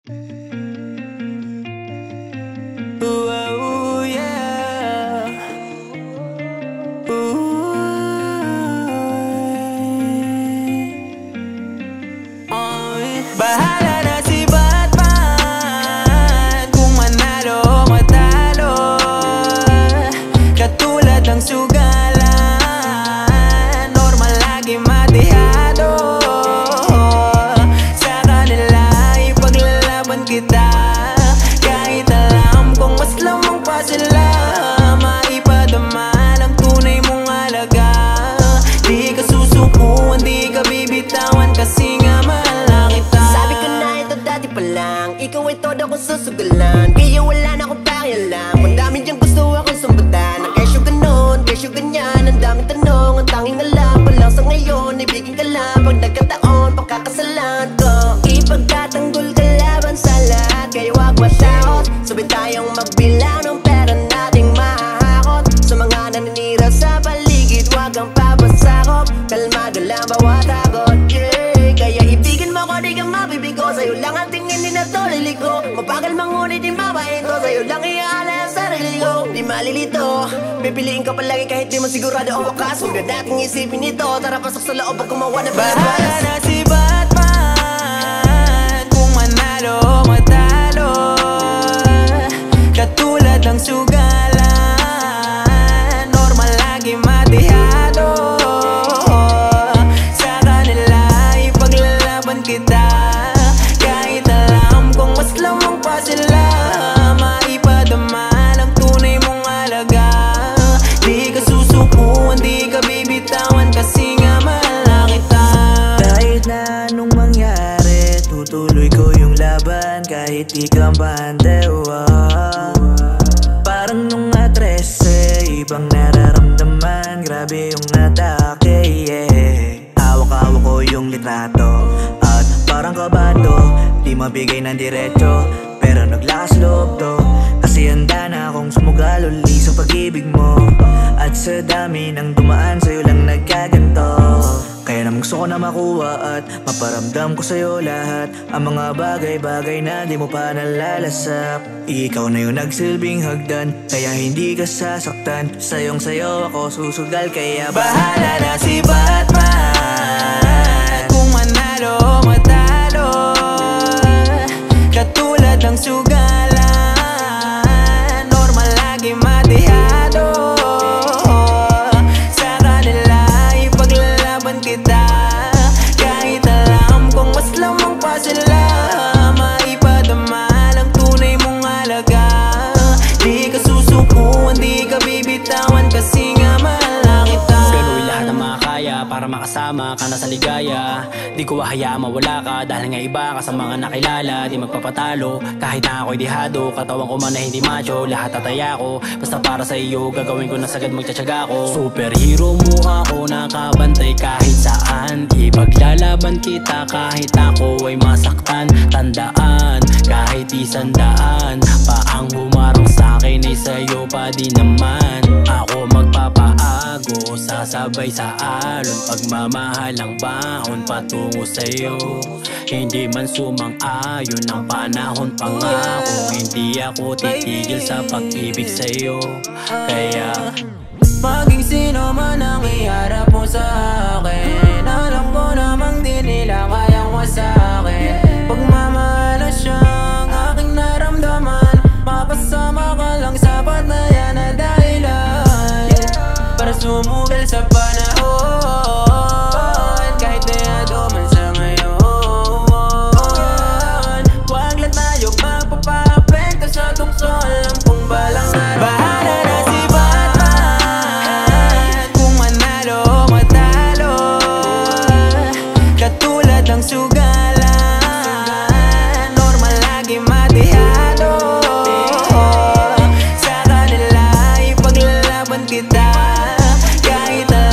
Oh yeah. Bahala na si Batman kung manalo o matalo. Katulad ng sugalan, normal lagi matihado. Sa kanila ipaglalaban kita, kahit alam kong mas lamang pa sila. Maipadama ang tunay mong halaga. Di ka susukuan, di ka bibitawan, kasi nga mahal kita. Sabi ko na ito dati pa lang, ikaw ay todo kong susugalan. Kaya wala na akong pakialam, ang dami diyang gusto akong sumbatan. Ang kesyo ganon, kesyo ganyan, ang daming tanong. Ang tanging alam ko lang sa ngayon, ibigin ka lang pag nagkataon, pagkakasalan ko. Ipagtatanggol ka laban sa lahat, kaya wag masyakot. Sabi tayong magbilang ng pera nating mahahakot. Sa mga naninira sa paligid, wag kang papasakop. Kalmado lang bawat takot, yeah. Kaya ibigin mo ko, di ka mabibigo. Sa'yo lang ang tingin, di na to liliko. Mapagal mangunit, di mabait ko. Sa'yo lang iaala ang sarili ko, di malilito. Pipiliin ka palagi kahit di mo sigurado ang wakas. Huwag na nating isipin ito, tara pasok sa loob pag gumawa na Bahala na si Batman kung manalo o matalo. Katulad ng sugalan, normal lagi matihado. Sa kanila ipaglalaban kita, kahit alam kong mas lamang pa sila. Maipadama ang tunay mong halaga. Di ka susukuan, di ka bibitawan, kasi nga mahal kita. Kahit na anong mangyari, tutuloy ko yung laban kahit di ka bante. Parang nung 13, ibang nararamdaman, grabe yung atake, yeah. Hawak-hawak ko yung litrato at parang kabado, di mabigay ng diretso, pero naglakas loob to. Kasi handa na akong sumugal uli sa pag-ibig mo. At sa dami ng dumaan, sa'yo lang nagkaganto. Kaya naman gusto ko na makuha at maparamdam ko sa'yo lahat. Ang mga bagay-bagay na di mo pa nalalasap. Ikaw na yung nagsilbing hagdan, kaya hindi ka sasaktan. Sayong sayo ako susugal, kaya Bahala na si Batman kung manalo o matalo. Katulad ng sugalan, normal lagi matihado. Sa kanila ipaglalaban kita, kahit alam kong mas lamang pa sila. Maipadama ang tunay mong halaga. Di ka susukuan, di ka bibitawan, kasi nga mahal kita. Gagawin lahat ng makakaya para makasama ka na sa ligaya. Di ko hahayaan mawala ka, dahil nga iba ka sa mga nakilala. Di magpapatalo, kahit na ako'y dihado. Katawan ko man na hindi macho, lahat tataya ko. Basta para sa iyo, gagawin ko na sagad, magtsatsaga ko. Superhero mo ako, nakabantay kahit saan. Ipaglalaban kita kahit ako ay masaktan. Tandaan, kahit isandaan pa ang humarang sa'kin, ay sa'yo pa din naman ako magpapaago. Sasabay sa alon, pagmamahal ang baon patungo sa'yo. Hindi man sumang-ayon ang panahon, pangako hindi ako titigil sa pag-ibig sa'yo. Kaya maging sino man ang iharap mo sa akin, alam ko namang di nila kayang wasakin. Pagmamahal na siyang aking naramdaman, makasama ka lang sapat na yan na dahilan para sumugal sa panahon. Kahit nayado man sa ngayon, wag lang tayo magpapapekto sa tukso. Alam kong balang araw. Bahala na si Batman kung manalo o matalo. Katulad ng sugalan, normal lagi matihado. Sa kanila ipaglalaban kita, kahit